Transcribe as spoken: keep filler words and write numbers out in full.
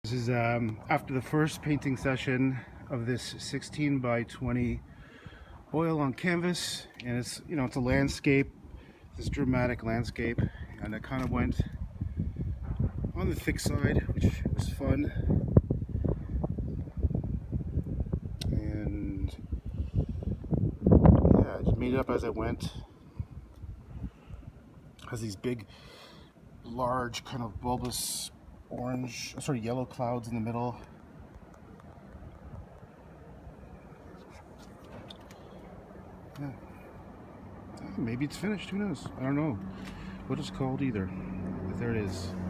This is um, after the first painting session of this sixteen by twenty oil on canvas, and it's, you know, it's a landscape, this dramatic landscape, and I kind of went on the thick side, which was fun, and yeah, I just made it up as I went. It has these big, large, kind of bulbous orange, sorry, yellow clouds in the middle. Yeah. Maybe it's finished, who knows? I don't know what it's called either, but there it is.